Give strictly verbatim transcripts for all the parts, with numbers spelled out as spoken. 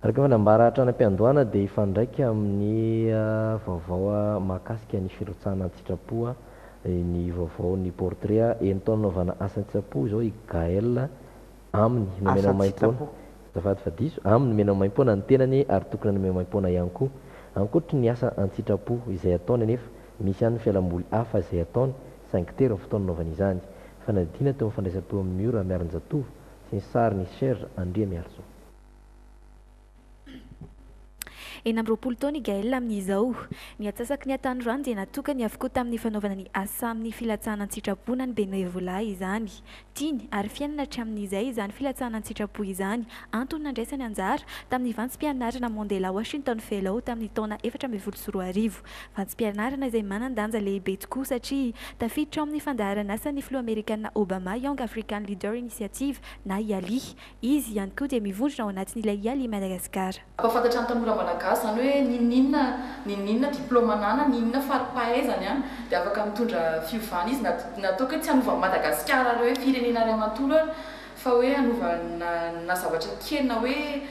Araka fanambara tranam-piandohana dia ifandraika amin'ny vaovao mahakasika ny firotsahana an-tsitrapo, ny vaovao ny portrait entao nanaovana asan-tsapo zao i Gaelle aminy nomenao maim-poana zafady fa diso aminy nomenao maim-poana ny tenany ary tokony nomena maim-poana ihany koa ankoatra ny asa an-tsitrapo izay ataony anefa misy ihany fialamboly hafa izay ataony cinq tery ny fotoana nanaovana izany fa nadina teo mifandraisam-peo amin'ny ora miaran-jatovo sy ny sary ny Serge Andria Miarso. Eny amby roapolo taona i Gaelle amin'izao ny atsasaky ny Antanyrano dia natokany avokoa tamin'ny fanaovana ny asa amin'ny filatsahana an-tsitraponà ny bénévolat izany tiany ary fiainana hatramin'izay izany filatsahana an-tsitrapo izany antony nandraisany anjara tamin'ny vantsim-pianarana Mandela Washington Fellow tamin'ny taona efatra ambin'ny folo sy roa arivo vantsim-pianarana izay manan-danja lehibe tokoa satria tafiditra ao amin'ny fandaharana asan'ny filoha amerikanina Obama Young African Leader Initiative na YALI izy ihany koa dia mivondrona ao anatin'ilay YALI Madagasikara. Ampahafantatra ny tanora malagasy zany hoe ninninna ninninna diplôma anana ninninna fari-pahaizany a dia afaka mitondra fiovana izy natao tsy hanova Madagasikara hoe firenena iray manontolo fa hoe hanova na zavatra kely na hoe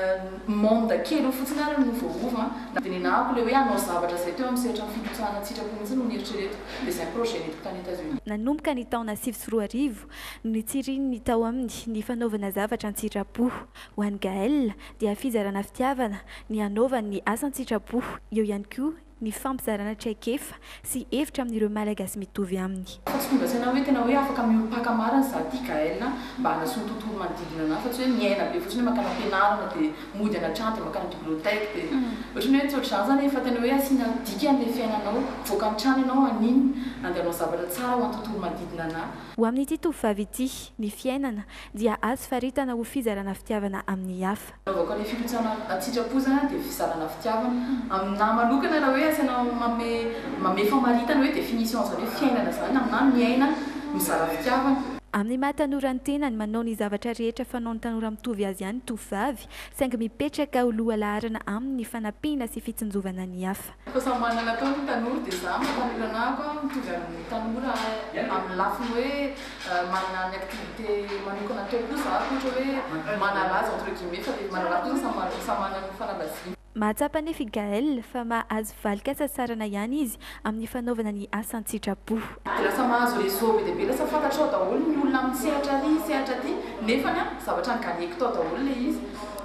monde kely ho fotsiny ary no voaova dia ninahako le hoe hanao zavatra izay teo amin'ny sehatra amin'ny filotsahana an-tsitrapo mihitsy no nieritrereto dia izay projet netiko tany États-Unis. Nanomboka ny taona sivy sy roa arivo no nitsiriny ny tao aminy ny fanaovana zavatra an-tsitrapo ho an'i Gaelle dia fizarana fitiavana ny hanaovany ny asa an-tsitrapo eo ihany koa ny fampizarana traikefa sy hevitra amin'ireo malagasy mitovy aminy. Fa tsy tonga saina hoe tena hoe afaka miompaka marina za ty Gaelle mba hanasoa ny tontolo manodidina anahy fa tsy hoe miaina be fotsiny makana ampianarana dia mody anatrano dia makana biblioteka dia ohatrany hoe tsy ohatr'izany zany fa tena hoe asiana dika amin'ilay fiainanao voaka ny trano ianao aniny andehanao zavatra tsara ho an'ny tontolo manodidina anahy. Ho amin'ity tovovavy ity ny fiainana dia azo faritana ho fizarana fitiavana amin'ny hafa. Naovako ilay filotsahana an-tsitrapo zany dia fizarana fitiavana aminahy manokana raha hoe asiana mame mame famaritana hoe définition zany hoe fiainana zany aminahy miaina mizara fitiavana. Amin'ny maha-tanora ny tenany manao ny zavatra rehetra fanaon'ny tanora mitovy azy ihany tovovavy saingy mipetraka ho loha laharana amin'ny fanampiana sy fitsinjovana ny hafa. Fa samy manana atao ny tanora dia za mampanora anako mitovy amin'ny tanora amin'ny lafiny hoe manana ny activité manokana atao koa za ohatra hoe manalaza entre guillemets fa dia manalaza koa samy manana ny fanambadiana. Mahatsapa nefa i Gaelle fa mahazo valika sasarana ihany izy amin'ny fanaovana ny asa an-tsitrapo. Dia lasa mahazo réseau be dia be lasa fantatrao daholo ny olona amin'ny sehatra ary sehatra ty nefa ny zavatra niganeko tao daholo le izy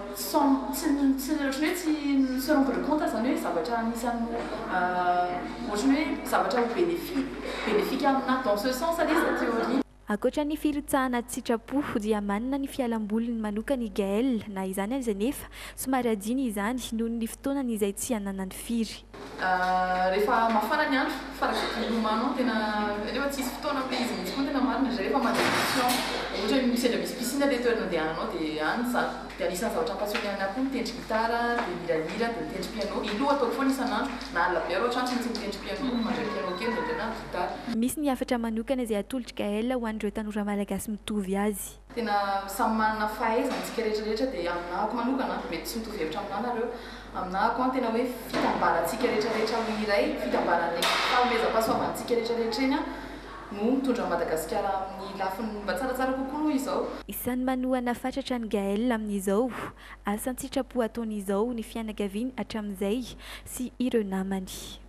sans tsy ohatrany hoe tsy se rendre compte zany hoe zavatra anisany ohatrany hoe zavatra bénéfique aminahy dans ce sens ale izy théorie. Ankoatra ny firotsahana an-tsitrapo dia manana ny fialamboliny manokana i Gaelle na izany aza nefa somary adiny izany noho ny fotoanany izay tsy hananany firy. Rehefa mafana ny andro farak'izay milomano tena rehefa tsisy fotoana be izy mihitsy koa tena marina zay rehefa mandeha mission ohatra hoe sendra misy piscine le toerana andehananao dia any za dia anisan'ny zavatra ampasony anahy koa mitendry gitara dia mirahira dia mitendry piano iloha ataoko foana isan'andro na alina be arô ohatrany tsy mitendry piano mandray piano kely ndraindray na gitara. Misy ny hafatra manokana izay atolotry Gaelle ho an'ireo tanora malagasy mitovy azy. Tena samy manana fahaizana antsika rehetrarehetra dia aminahako manokana mety tsy mitovy hevitra aminah nareo aminahako a tena hoe fitambarantsika rehetrarehetra amin'ny iray fitambaran'ny fanomezam-pahasoavantsika rehetrarehetra eny a no mitondra Madagasikara amin'ny lafiny mba tsaratsara kokoa noho izao. Isan'ny manohana fatratra ny Gaelle amin'izao asa an-tsitrapo ataon'izao ny fianakaviany hatramin'izay sy ireo namany.